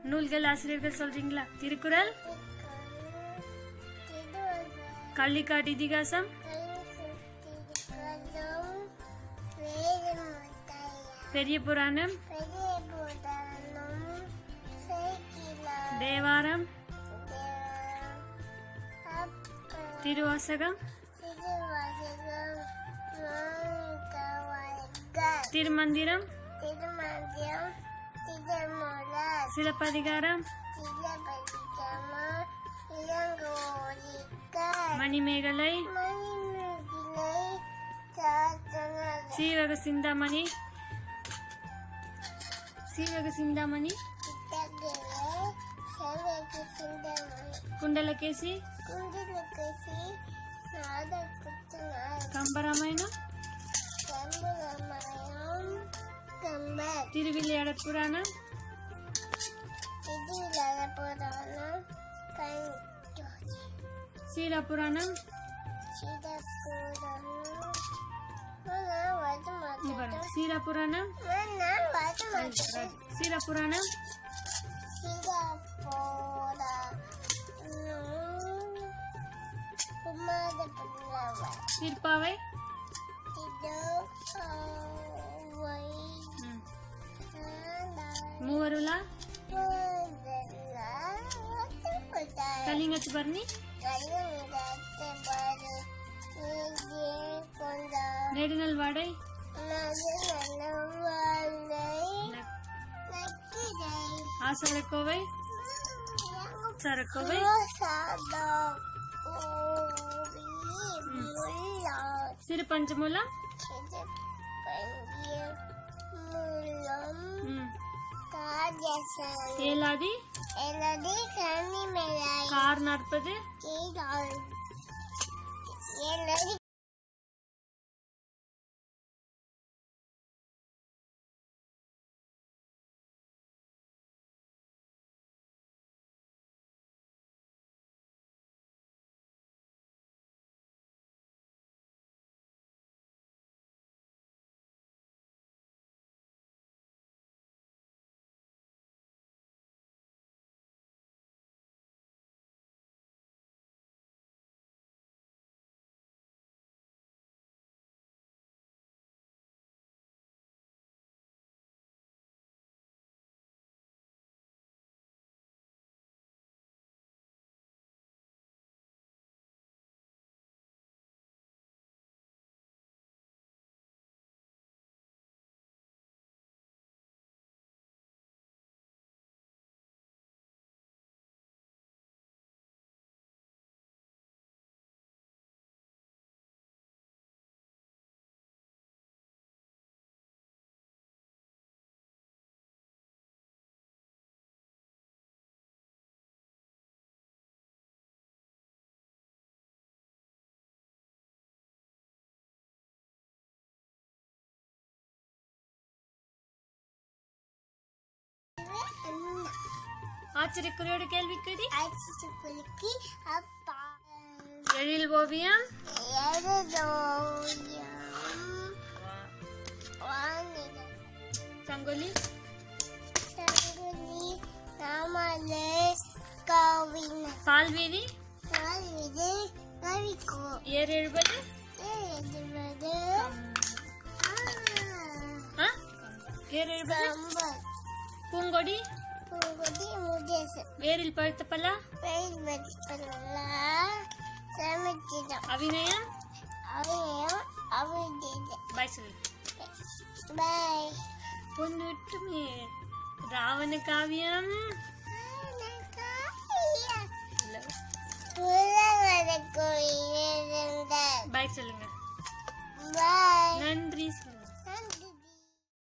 நூல்கள் ஆசிரியர்கள் சொல்றீங்களா? திருக்குறள், கள்ளிக்காட்டு இதிகாசம், பெரிய புராணம், தேவாரம், திருவாசகம், திருமந்திரம், சிலப்பதிகாரம், மணிமேகலை, சீவக சிந்தாமணி, குண்டலகேசி, கம்பராமாயணம், திருவிளையாடற் புராணம், சீலா புராணம், சீலா புராணம், சீலா புராணம், திருப்பாவை, மூவருலா, கலிங்கத்து பரணி, நெடுநல் வாடை, ஆசரக்கோவை, சரக்கோவை, திருப்பஞ்சமூலம், ஏலாதி, கார் 40, ஆச்சரியக்குறியோட கேள்விக்குறி. எழில் ஓவியம், சங்கொலி, பால்வீதி, ஏர் எழுபது, பூங்கொடி, வேரில் பழுத்த பலா, அபிநயம், பாய் சொல்லு. பொன்னுட்டுமே ராவண காவியம், பாய் சொல்லுங்க. நன்றி.